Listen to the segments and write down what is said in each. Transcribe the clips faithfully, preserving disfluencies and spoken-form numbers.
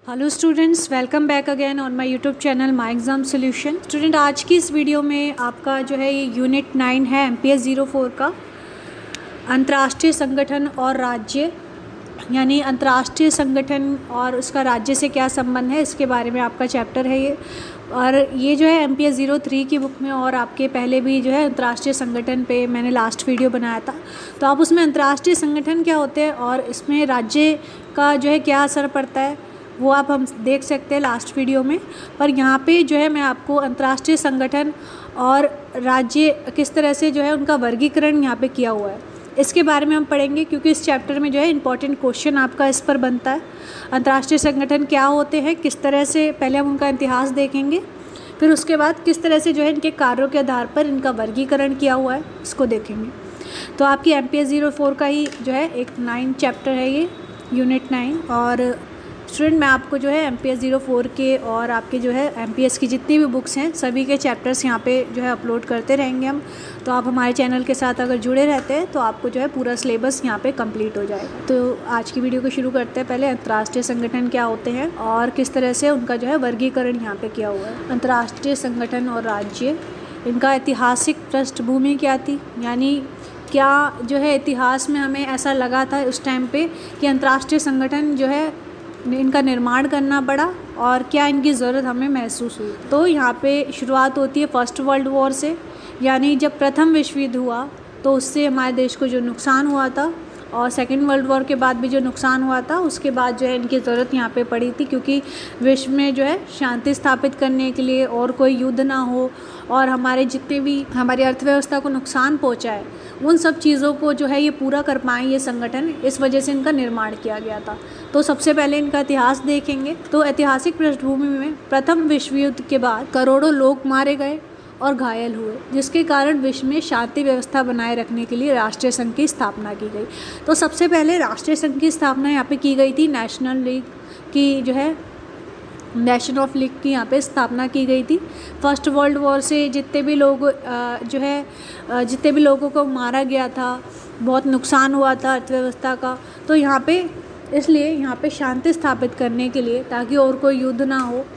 Hello students, welcome back again on my YouTube channel my exam solution. Students, आज की इस video में आपका जो है ये यूनिट नाइन है M P S zero four का अंतर्राष्ट्रीय संगठन और राज्य, यानी अंतर्राष्ट्रीय संगठन और उसका राज्य से क्या संबंध है, इसके बारे में आपका चैप्टर है ये। और ये जो है M P S zero three की बुक में और आपके पहले भी जो है अंतर्राष्ट्रीय संगठन पे मैंने लास्ट वीडियो बनाया था, तो आप उसमें अंतर्राष्ट्रीय संगठन क्या होते हैं और इसमें राज्य का जो है क्या असर पड़ता है वो आप हम देख सकते हैं लास्ट वीडियो में। पर यहाँ पे जो है मैं आपको अंतर्राष्ट्रीय संगठन और राज्य किस तरह से जो है उनका वर्गीकरण यहाँ पे किया हुआ है इसके बारे में हम पढ़ेंगे, क्योंकि इस चैप्टर में जो है इंपॉर्टेंट क्वेश्चन आपका इस पर बनता है। अंतर्राष्ट्रीय संगठन क्या होते हैं, किस तरह से, पहले हम उनका इतिहास देखेंगे, फिर उसके बाद किस तरह से जो है इनके कार्यों के आधार पर इनका वर्गीकरण किया हुआ है इसको देखेंगे। तो आपकी M P S zero four का ही जो है एक नाइन चैप्टर है ये, यूनिट नाइन। और स्टूडेंट, मैं आपको जो है M P S zero four के और आपके जो है एम पी एस की जितनी भी बुक्स हैं सभी के चैप्टर्स यहाँ पे जो है अपलोड करते रहेंगे हम। तो आप हमारे चैनल के साथ अगर जुड़े रहते हैं तो आपको जो है पूरा सिलेबस यहाँ पे कंप्लीट हो जाएगा। तो आज की वीडियो को शुरू करते हैं। पहले अंतर्राष्ट्रीय संगठन क्या होते हैं और किस तरह से उनका जो है वर्गीकरण यहाँ पे किया हुआ है। अंतर्राष्ट्रीय संगठन और राज्य, इनका ऐतिहासिक पृष्ठभूमि क्या थी, यानी क्या जो है इतिहास में हमें ऐसा लगा था उस टाइम पे कि अंतर्राष्ट्रीय संगठन जो है इनका निर्माण करना पड़ा और क्या इनकी ज़रूरत हमें महसूस हुई। तो यहाँ पे शुरुआत होती है फर्स्ट वर्ल्ड वॉर से, यानी जब प्रथम विश्व युद्ध हुआ तो उससे हमारे देश को जो नुकसान हुआ था, और सेकेंड वर्ल्ड वॉर के बाद भी जो नुकसान हुआ था उसके बाद जो है इनकी ज़रूरत यहाँ पे पड़ी थी, क्योंकि विश्व में जो है शांति स्थापित करने के लिए और कोई युद्ध ना हो और हमारे जितने भी हमारी अर्थव्यवस्था को नुकसान पहुँचा है उन सब चीज़ों को जो है ये पूरा कर पाएँ ये संगठन, इस वजह से इनका निर्माण किया गया था। तो सबसे पहले इनका इतिहास देखेंगे। तो ऐतिहासिक पृष्ठभूमि में प्रथम विश्व युद्ध के बाद करोड़ों लोग मारे गए और घायल हुए, जिसके कारण विश्व में शांति व्यवस्था बनाए रखने के लिए राष्ट्रीय संघ की स्थापना की गई। तो सबसे पहले राष्ट्रीय संघ की स्थापना यहाँ पे की गई थी, नेशनल लीग की जो है नेशन ऑफ लीग की यहाँ पे स्थापना की गई थी। फर्स्ट वर्ल्ड वॉर से जितने भी लोग जो है जितने भी लोगों को मारा गया था, बहुत नुकसान हुआ था अर्थव्यवस्था का, तो यहाँ पे इसलिए यहाँ पे शांति स्थापित करने के लिए, ताकि और कोई युद्ध ना हो,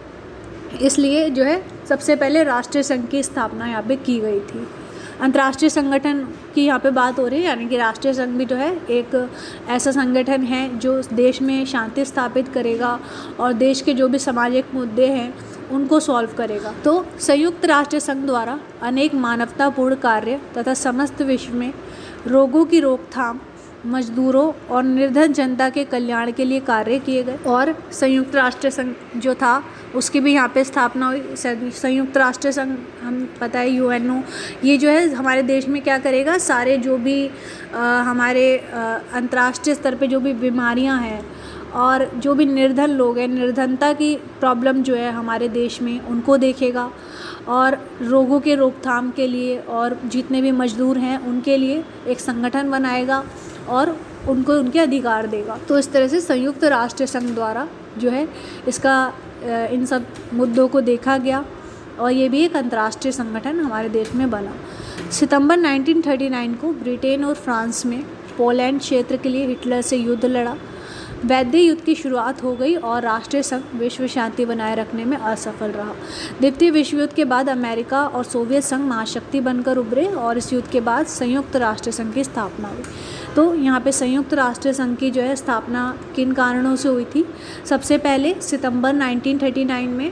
इसलिए जो है सबसे पहले राष्ट्रीय संघ की स्थापना यहाँ पे की गई थी। अंतर्राष्ट्रीय संगठन की यहाँ पे बात हो रही है, यानी कि राष्ट्रीय संघ भी जो है एक ऐसा संगठन है जो देश में शांति स्थापित करेगा और देश के जो भी सामाजिक मुद्दे हैं उनको सॉल्व करेगा। तो संयुक्त राष्ट्र संघ द्वारा अनेक मानवतापूर्ण कार्य तथा समस्त विश्व में रोगों की रोकथाम, मजदूरों और निर्धन जनता के कल्याण के लिए कार्य किए गए। और संयुक्त राष्ट्र संघ जो था उसकी भी यहाँ पे स्थापना हुई। संयुक्त राष्ट्र संघ हम पता है यू एन ओ, ये जो है हमारे देश में क्या करेगा, सारे जो भी आ, हमारे अंतर्राष्ट्रीय स्तर पे जो भी बीमारियाँ हैं और जो भी निर्धन लोग हैं, निर्धनता की प्रॉब्लम जो है हमारे देश में उनको देखेगा, और रोगों के रोकथाम के लिए और जितने भी मजदूर हैं उनके लिए एक संगठन बनाएगा और उनको उनके अधिकार देगा। तो इस तरह से संयुक्त राष्ट्र संघ द्वारा जो है इसका इन सब मुद्दों को देखा गया और ये भी एक अंतर्राष्ट्रीय संगठन हमारे देश में बना। सितंबर नाइनटीन थर्टी नाइन को ब्रिटेन और फ्रांस में पोलैंड क्षेत्र के लिए हिटलर से युद्ध लड़ा। वैद्य युद्ध की शुरुआत हो गई और राष्ट्रीय संघ विश्व शांति बनाए रखने में असफल रहा। द्वितीय विश्व युद्ध के बाद अमेरिका और सोवियत संघ महाशक्ति बनकर उभरे और इस युद्ध के बाद संयुक्त राष्ट्र संघ की स्थापना हुई। तो यहाँ पे संयुक्त राष्ट्र संघ की जो है स्थापना किन कारणों से हुई थी? सबसे पहले सितंबर नाइनटीन थर्टी नाइन में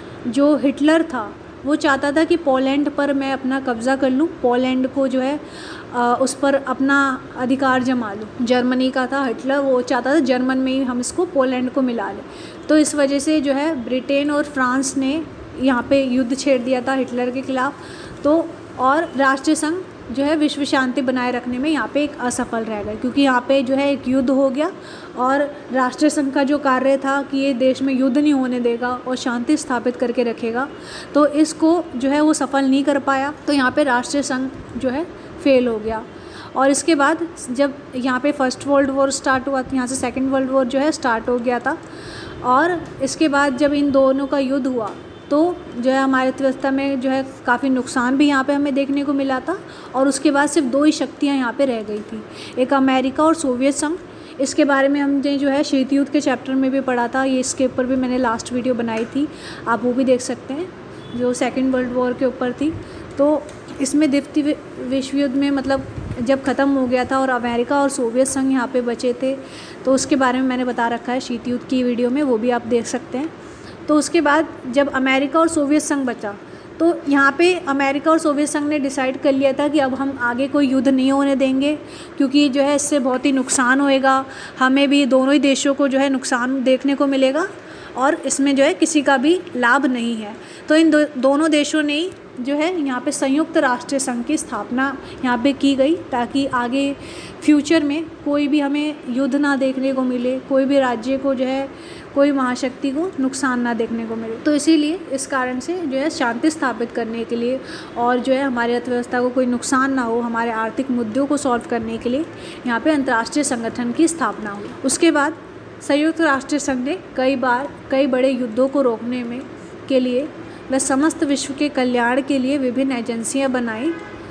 जो हिटलर था वो चाहता था कि पोलैंड पर मैं अपना कब्ज़ा कर लूँ, पोलैंड को जो है आ, उस पर अपना अधिकार जमा लूँ। जर्मनी का था हिटलर, वो चाहता था जर्मन में ही हम इसको पोलैंड को मिला लें। तो इस वजह से जो है ब्रिटेन और फ्रांस ने यहाँ पे युद्ध छेड़ दिया था हिटलर के खिलाफ। तो और राष्ट्रीय संघ जो है विश्व शांति बनाए रखने में यहाँ पे एक असफल रह गए, क्योंकि यहाँ पे जो है एक युद्ध हो गया और राष्ट्रीय संघ का जो कार्य था कि ये देश में युद्ध नहीं होने देगा और शांति स्थापित करके रखेगा, तो इसको जो है वो सफल नहीं कर पाया। तो यहाँ पे राष्ट्रीय संघ जो है फेल हो गया। और इसके बाद जब यहाँ पे फर्स्ट वर्ल्ड वॉर स्टार्ट हुआ तो यहाँ से सेकेंड वर्ल्ड वॉर जो है स्टार्ट हो गया था। और इसके बाद जब इन दोनों का युद्ध हुआ तो जो है हमारी अर्थव्यवस्था में जो है काफ़ी नुकसान भी यहाँ पे हमें देखने को मिला था। और उसके बाद सिर्फ दो ही शक्तियाँ यहाँ पे रह गई थी, एक अमेरिका और सोवियत संघ। इसके बारे में हमने जो है शीत युद्ध के चैप्टर में भी पढ़ा था, ये इसके ऊपर भी मैंने लास्ट वीडियो बनाई थी, आप वो भी देख सकते हैं, जो सेकेंड वर्ल्ड वॉर के ऊपर थी। तो इसमें द्वितीय विश्व युद्ध में मतलब जब ख़त्म हो गया था और अमेरिका और सोवियत संघ यहाँ पे बचे थे, तो उसके बारे में मैंने बता रखा है शीत युद्ध की वीडियो में, वो भी आप देख सकते हैं। तो उसके बाद जब अमेरिका और सोवियत संघ बचा, तो यहाँ पे अमेरिका और सोवियत संघ ने डिसाइड कर लिया था कि अब हम आगे कोई युद्ध नहीं होने देंगे, क्योंकि जो है इससे बहुत ही नुकसान होएगा, हमें भी, दोनों ही देशों को जो है नुकसान देखने को मिलेगा और इसमें जो है किसी का भी लाभ नहीं है। तो इन दो, दोनों देशों ने जो है यहाँ पे संयुक्त राष्ट्र संघ की स्थापना यहाँ पे की गई, ताकि आगे फ्यूचर में कोई भी हमें युद्ध ना देखने को मिले, कोई भी राज्य को जो है, कोई महाशक्ति को नुकसान ना देखने को मिले। तो इसीलिए इस कारण से जो है शांति स्थापित करने के लिए और जो है हमारी अर्थव्यवस्था को कोई नुकसान ना हो, हमारे आर्थिक मुद्दों को सॉल्व करने के लिए यहाँ पे अंतर्राष्ट्रीय संगठन की स्थापना हुई। उसके बाद संयुक्त राष्ट्र संघ ने कई बार कई बड़े युद्धों को रोकने में के लिए वह समस्त विश्व के कल्याण के लिए विभिन्न एजेंसियां बनाई,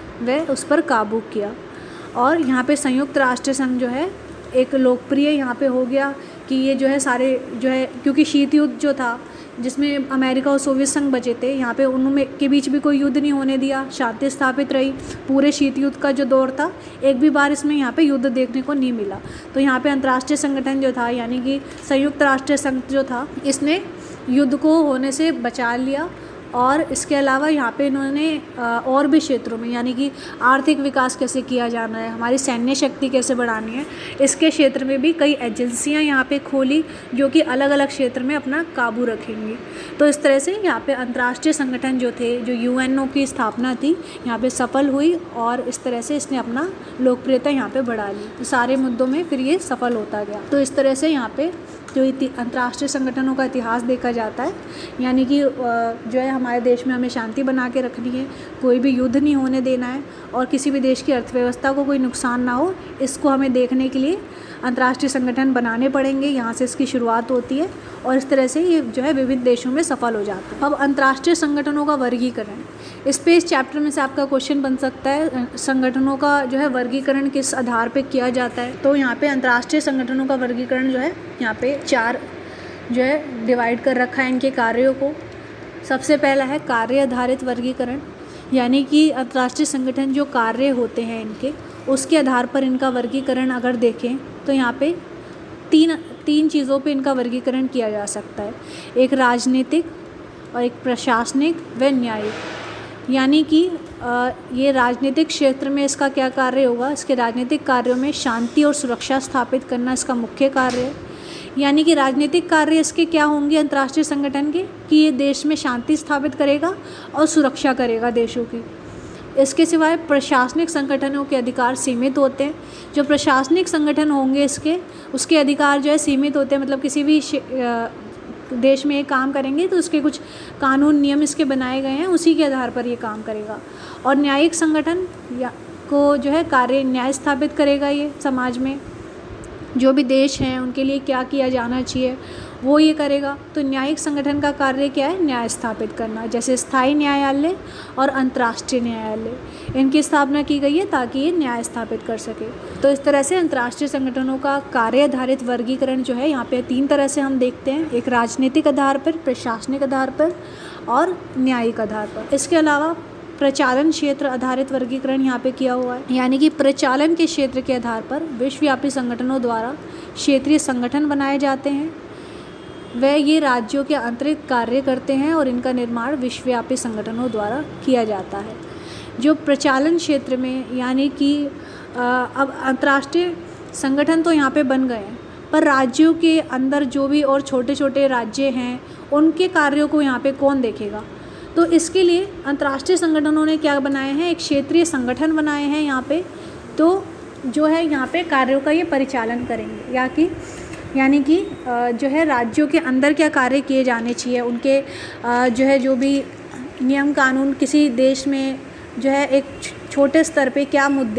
वह उस पर काबू किया। और यहाँ पे संयुक्त राष्ट्र संघ जो है एक लोकप्रिय यहाँ पे हो गया कि ये जो है सारे जो है, क्योंकि शीत युद्ध जो था जिसमें अमेरिका और सोवियत संघ बचे थे, यहाँ पे उनमें के बीच भी कोई युद्ध नहीं होने दिया, शांति स्थापित रही। पूरे शीत युद्ध का जो दौर था, एक भी बार इसमें यहाँ पे युद्ध देखने को नहीं मिला। तो यहाँ पे अंतर्राष्ट्रीय संगठन जो था, यानी कि संयुक्त राष्ट्र संघ जो था, इसने युद्ध को होने से बचा लिया। और इसके अलावा यहाँ पे इन्होंने और भी क्षेत्रों में, यानी कि आर्थिक विकास कैसे किया जाना है, हमारी सैन्य शक्ति कैसे बढ़ानी है, इसके क्षेत्र में भी कई एजेंसियाँ यहाँ पे खोली जो कि अलग अलग क्षेत्र में अपना काबू रखेंगी। तो इस तरह से यहाँ पे अंतर्राष्ट्रीय संगठन जो थे, जो यूएनओ की स्थापना थी, यहाँ पे सफल हुई और इस तरह से इसने अपना लोकप्रियता यहाँ पे बढ़ा ली। तो सारे मुद्दों में फिर ये सफल होता गया। तो इस तरह से यहाँ पे जो अंतर्राष्ट्रीय संगठनों का इतिहास देखा जाता है, यानी कि जो है हमारे देश में हमें शांति बना के रखनी है, कोई भी युद्ध नहीं होने देना है और किसी भी देश की अर्थव्यवस्था को कोई नुकसान ना हो, इसको हमें देखने के लिए अंतर्राष्ट्रीय संगठन बनाने पड़ेंगे। यहाँ से इसकी शुरुआत होती है और इस तरह से ये जो है विभिन्न देशों में सफल हो जाता है। अब अंतर्राष्ट्रीय संगठनों का वर्गीकरण, इस पे इस चैप्टर में से आपका क्वेश्चन बन सकता है, संगठनों का जो है वर्गीकरण किस आधार पे किया जाता है। तो यहाँ पे अंतर्राष्ट्रीय संगठनों का वर्गीकरण जो है यहाँ पे चार जो है डिवाइड कर रखा है इनके कार्यों को। सबसे पहला है कार्य आधारित वर्गीकरण, यानी कि अंतर्राष्ट्रीय संगठन जो कार्य होते हैं इनके, उसके आधार पर इनका वर्गीकरण अगर देखें तो यहाँ पे तीन तीन चीज़ों पे इनका वर्गीकरण किया जा सकता है। एक राजनीतिक और एक प्रशासनिक व न्यायिक। यानी कि ये राजनीतिक क्षेत्र में इसका क्या कार्य होगा, इसके राजनीतिक कार्यों में शांति और सुरक्षा स्थापित करना इसका मुख्य कार्य है। यानी कि राजनीतिक कार्य इसके क्या होंगे अंतर्राष्ट्रीय संगठन के, कि ये देश में शांति स्थापित करेगा और सुरक्षा करेगा देशों की। इसके सिवाय प्रशासनिक संगठनों के अधिकार सीमित होते हैं। जो प्रशासनिक संगठन होंगे इसके, उसके अधिकार जो है सीमित होते हैं, मतलब किसी भी देश में ये काम करेंगे तो उसके कुछ कानून नियम इसके बनाए गए हैं, उसी के आधार पर ये काम करेगा। और न्यायिक संगठन या को जो है कार्य न्याय स्थापित करेगा, ये समाज में जो भी देश हैं उनके लिए क्या किया जाना चाहिए वो ये करेगा। तो न्यायिक संगठन का कार्य क्या है, न्याय स्थापित करना। जैसे स्थायी न्यायालय और अंतर्राष्ट्रीय न्यायालय, इनकी स्थापना की गई है ताकि ये न्याय स्थापित कर सके। तो इस तरह से अंतर्राष्ट्रीय संगठनों का कार्य आधारित वर्गीकरण जो है यहाँ पे तीन तरह से हम देखते हैं, एक राजनीतिक आधार पर, प्रशासनिक आधार पर और न्यायिक आधार पर। इसके अलावा प्रचालन क्षेत्र आधारित वर्गीकरण यहाँ पे किया हुआ है, यानी कि प्रचालन के क्षेत्र के आधार पर विश्वव्यापी संगठनों द्वारा क्षेत्रीय संगठन बनाए जाते हैं। वह ये राज्यों के आंतरिक कार्य करते हैं और इनका निर्माण विश्वव्यापी संगठनों द्वारा किया जाता है। जो प्रचालन क्षेत्र में, यानी कि अब अंतर्राष्ट्रीय संगठन तो यहाँ पे बन गए हैं, पर राज्यों के अंदर जो भी और छोटे छोटे राज्य हैं उनके कार्यों को यहाँ पे कौन देखेगा। तो इसके लिए अंतर्राष्ट्रीय संगठनों ने क्या बनाए हैं, एक क्षेत्रीय संगठन बनाए हैं यहाँ पे, तो जो है यहाँ पे कार्यों का ये परिचालन करेंगे, या कि यानी कि जो है राज्यों के अंदर क्या कार्य किए जाने चाहिए, उनके जो है जो भी नियम कानून किसी देश में जो है एक छोटे स्तर पे क्या मुद्दे हैं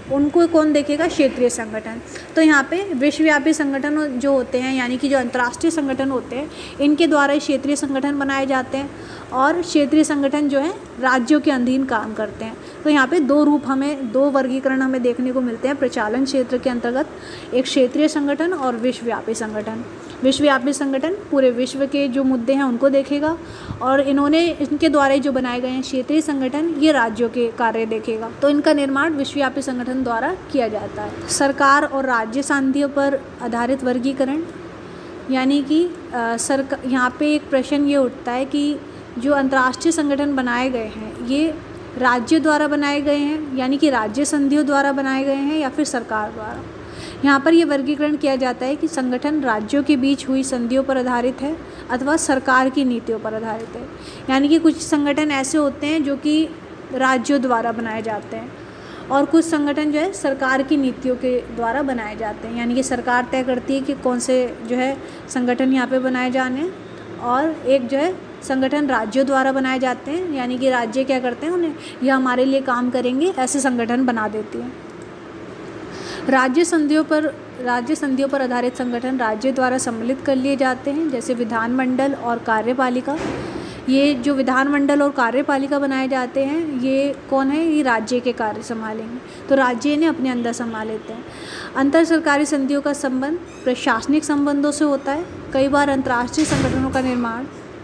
उनको कौन देखेगा? क्षेत्रीय संगठन। तो यहाँ पे विश्वव्यापी संगठन जो होते हैं, यानी कि जो अंतर्राष्ट्रीय संगठन होते हैं, इनके द्वारा क्षेत्रीय संगठन बनाए जाते हैं, और क्षेत्रीय संगठन जो है राज्यों के अधीन काम करते हैं। तो यहाँ पे दो रूप हमें, दो वर्गीकरण हमें देखने को मिलते हैं प्रचालन क्षेत्र के अंतर्गत, एक क्षेत्रीय संगठन और विश्वव्यापी संगठन। विश्वव्यापी संगठन पूरे विश्व के जो मुद्दे हैं उनको देखेगा, और इन्होंने इनके द्वारा जो बनाए गए हैं क्षेत्रीय संगठन, ये राज्यों के कार्य देखेगा। तो इनका निर्माण विश्वव्यापी संगठन द्वारा किया जाता है। सरकार और राज्य संधियों पर आधारित वर्गीकरण, यानी कि सरकार, यहाँ पे एक प्रश्न ये उठता है कि जो अंतर्राष्ट्रीय संगठन बनाए गए हैं ये राज्य द्वारा बनाए गए हैं, यानी कि राज्य संधियों द्वारा बनाए गए हैं, या फिर सरकार द्वारा। यहाँ पर ये वर्गीकरण किया जाता है कि संगठन राज्यों के बीच हुई संधियों पर आधारित है अथवा सरकार की नीतियों पर आधारित है। यानी कि कुछ संगठन ऐसे होते हैं जो कि राज्यों द्वारा बनाए जाते हैं, और कुछ संगठन जो है सरकार की नीतियों के द्वारा बनाए जाते हैं। यानी कि सरकार तय करती है कि कौन से जो है संगठन यहाँ पे बनाए जाने हैं, और एक जो है संगठन राज्यों द्वारा बनाए जाते हैं, यानी कि राज्य क्या करते हैं, उन्हें यह हमारे लिए काम करेंगे, ऐसे संगठन बना देती हैं। राज्य संधियों पर राज्य संधियों पर आधारित संगठन राज्य द्वारा सम्मिलित कर लिए जाते हैं, जैसे विधानमंडल और कार्यपालिका। ये जो विधानमंडल और कार्यपालिका बनाए जाते हैं, ये कौन है? ये राज्य के कार्य संभालेंगे, तो राज्य इन्हें अपने अंदर संभाल लेते हैं। अंतर सरकारी संधियों का संबंध प्रशासनिक संबंधों से होता है। कई बार अंतर्राष्ट्रीय संगठनों का निर्माण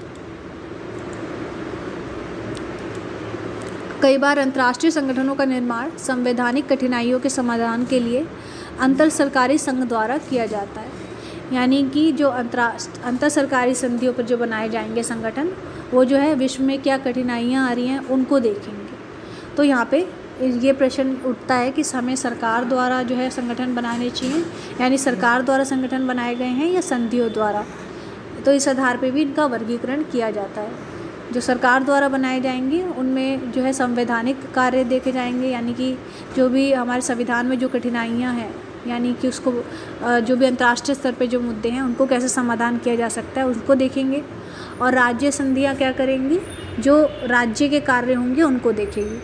कई बार अंतर्राष्ट्रीय संगठनों का निर्माण संवैधानिक कठिनाइयों के समाधान के लिए अंतर सरकारी संघ द्वारा किया जाता है। यानी कि जो अंतर्राष्ट्रीय अंतर सरकारी संधियों पर जो बनाए जाएंगे संगठन, वो जो है विश्व में क्या कठिनाइयाँ आ रही हैं उनको देखेंगे। तो यहाँ पे ये प्रश्न उठता है कि हमें सरकार द्वारा जो है संगठन बनाने चाहिए, यानी सरकार द्वारा संगठन बनाए गए हैं या संधियों द्वारा। तो इस आधार पे भी इनका वर्गीकरण किया जाता है। जो सरकार द्वारा बनाए जाएंगे उनमें जो है संवैधानिक कार्य देखे जाएंगे, यानी कि जो भी हमारे संविधान में जो कठिनाइयाँ हैं, यानी कि उसको जो भी अंतर्राष्ट्रीय स्तर पे जो मुद्दे हैं उनको कैसे समाधान किया जा सकता है उसको देखेंगे। और राज्य संधियाँ क्या करेंगी? जो राज्य के कार्य होंगे उनको देखेगी।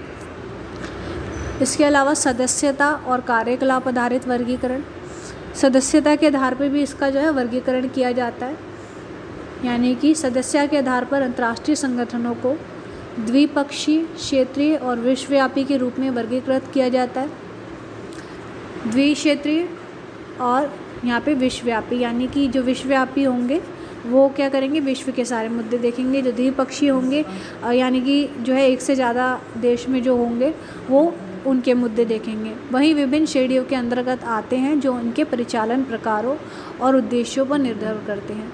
इसके अलावा सदस्यता और कार्यकलाप आधारित वर्गीकरण, सदस्यता के आधार पर भी इसका जो है वर्गीकरण किया जाता है। यानी कि सदस्यता के आधार पर अंतर्राष्ट्रीय संगठनों को द्विपक्षीय, क्षेत्रीय और विश्वव्यापी के रूप में वर्गीकृत किया जाता है। द्विक्षेत्रीय और यहाँ पे विश्वव्यापी, यानी कि जो विश्वव्यापी होंगे वो क्या करेंगे? विश्व के सारे मुद्दे देखेंगे। जो द्विपक्षीय होंगे, यानी कि जो है एक से ज़्यादा देश में जो होंगे वो उनके मुद्दे देखेंगे। वहीं विभिन्न श्रेणियों के अंतर्गत आते हैं जो उनके परिचालन प्रकारों और उद्देश्यों पर निर्भर करते हैं।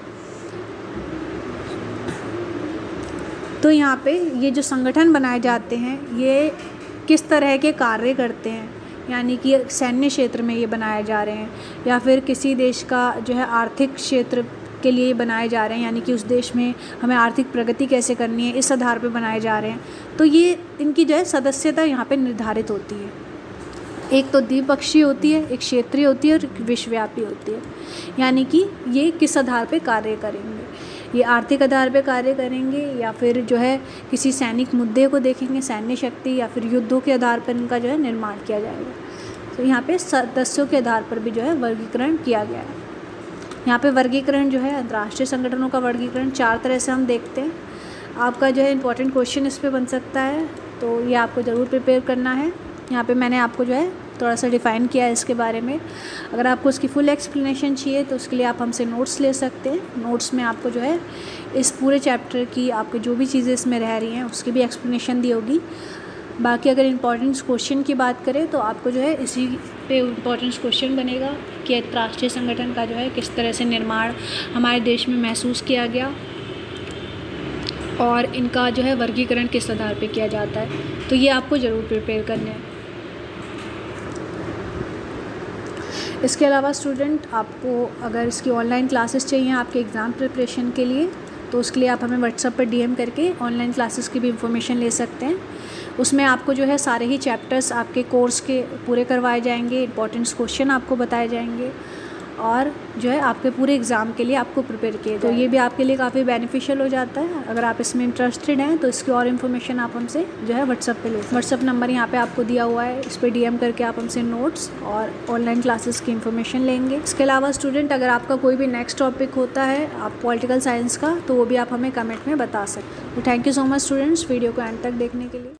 तो यहाँ पे ये जो संगठन बनाए जाते हैं ये किस तरह के कार्य करते हैं, यानी कि सैन्य क्षेत्र में ये बनाए जा रहे हैं, या फिर किसी देश का जो है आर्थिक क्षेत्र के लिए बनाए जा रहे हैं, यानी कि उस देश में हमें आर्थिक प्रगति कैसे करनी है, इस आधार पर बनाए जा रहे हैं। तो ये इनकी जो है सदस्यता यहाँ पे निर्धारित होती है। एक तो द्विपक्षीय होती है, एक क्षेत्रीय होती है और एक विश्वव्यापी होती है। यानी कि ये किस आधार पे कार्य करेंगे? ये आर्थिक आधार पे कार्य करेंगे, या फिर जो है किसी सैनिक मुद्दे को देखेंगे, सैन्य शक्ति, या फिर युद्धों के आधार पर इनका जो है निर्माण किया जाएगा। तो यहाँ पे सदस्यों के आधार पर भी जो है वर्गीकरण किया गया है। यहाँ पे वर्गीकरण जो है अंतर्राष्ट्रीय संगठनों का वर्गीकरण चार तरह से हम देखते हैं। आपका जो है इंपॉर्टेंट क्वेश्चन इस पर बन सकता है, तो ये आपको ज़रूर प्रिपेयर करना है। यहाँ पे मैंने आपको जो है थोड़ा सा डिफ़ाइन किया है इसके बारे में। अगर आपको उसकी फुल एक्सप्लेनेशन चाहिए तो उसके लिए आप हमसे नोट्स ले सकते हैं। नोट्स में आपको जो है इस पूरे चैप्टर की आपको जो भी चीज़ें इसमें रह रही हैं उसकी भी एक्सप्लेनेशन दी होगी। बाकी अगर इम्पॉर्टेंट क्वेश्चन की बात करें तो आपको जो है इसी पे इम्पॉर्टेंट क्वेश्चन बनेगा कि अंतर्राष्ट्रीय संगठन का जो है किस तरह से निर्माण हमारे देश में महसूस किया गया और इनका जो है वर्गीकरण किस आधार पे किया जाता है। तो ये आपको ज़रूर प्रिपेयर करना है। इसके अलावा स्टूडेंट, आपको अगर इसकी ऑनलाइन क्लासेस चाहिए आपके एग्ज़ाम प्रिपरेशन के लिए, तो उसके लिए आप हमें व्हाट्सएप पर डीएम करके ऑनलाइन क्लासेस की भी इंफॉर्मेशन ले सकते हैं। उसमें आपको जो है सारे ही चैप्टर्स आपके कोर्स के पूरे करवाए जाएंगे, इंपॉर्टेंट क्वेश्चन आपको बताए जाएंगे और जो है आपके पूरे एग्ज़ाम के लिए आपको प्रिपेयर किए। तो ये भी आपके लिए काफ़ी बेनिफिशियल हो जाता है। अगर आप इसमें इंटरेस्टेड हैं तो इसकी और इन्फॉर्मेशन आप हमसे जो है व्हाट्सअप पे ले सकते हैं। व्हाट्सअप नंबर यहाँ पे आपको दिया हुआ है, इस पर डीएम करके आप हमसे नोट्स और ऑनलाइन क्लासेस की इन्फॉर्मेशन लेंगे। इसके अलावा स्टूडेंट अगर आपका कोई भी नेक्स्ट टॉपिक होता है आप पॉलिटिकल साइंस का, तो वो भी आप हमें कमेंट में बता सकते हैं। तो thank you so much students video को एंड तक देखने के लिए।